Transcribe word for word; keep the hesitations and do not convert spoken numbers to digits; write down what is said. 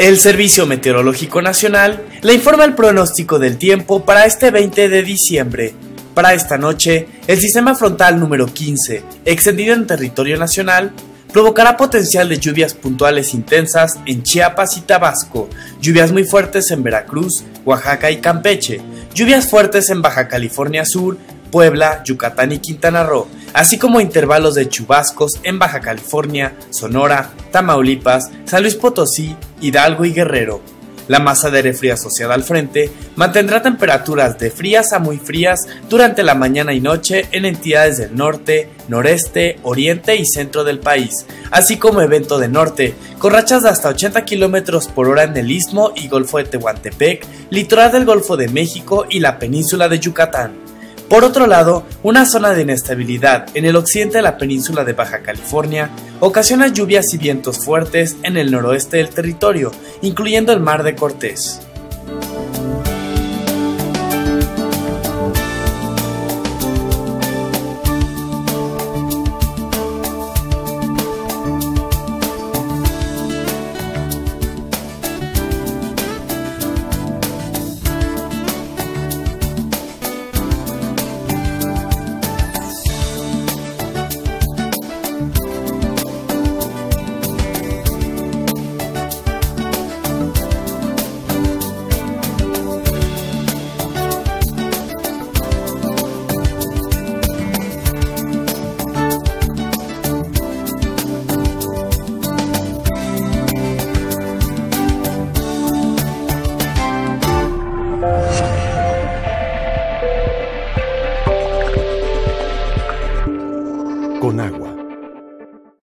El Servicio Meteorológico Nacional le informa el pronóstico del tiempo para este veinte de diciembre. Para esta noche, el sistema frontal número quince, extendido en territorio nacional, provocará potencial de lluvias puntuales intensas en Chiapas y Tabasco, lluvias muy fuertes en Veracruz, Oaxaca y Campeche, lluvias fuertes en Baja California Sur, Puebla, Yucatán y Quintana Roo, así como intervalos de chubascos en Baja California, Sonora, Tamaulipas, San Luis Potosí, Hidalgo y Guerrero. La masa de aire fría asociada al frente mantendrá temperaturas de frías a muy frías durante la mañana y noche en entidades del norte, noreste, oriente y centro del país, así como evento de norte, con rachas de hasta ochenta kilómetros por hora en el Istmo y Golfo de Tehuantepec, litoral del Golfo de México y la península de Yucatán. Por otro lado, una zona de inestabilidad en el occidente de la península de Baja California ocasiona lluvias y vientos fuertes en el noroeste del territorio, incluyendo el Mar de Cortés. Con agua.